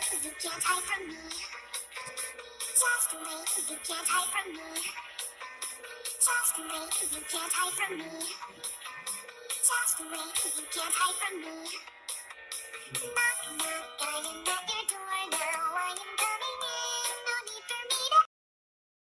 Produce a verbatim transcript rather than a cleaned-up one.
you can't hide from me. Just wait, you can't hide from me. Just wait, you can't hide from me. Just wait, you can't hide from me. Knock, knock.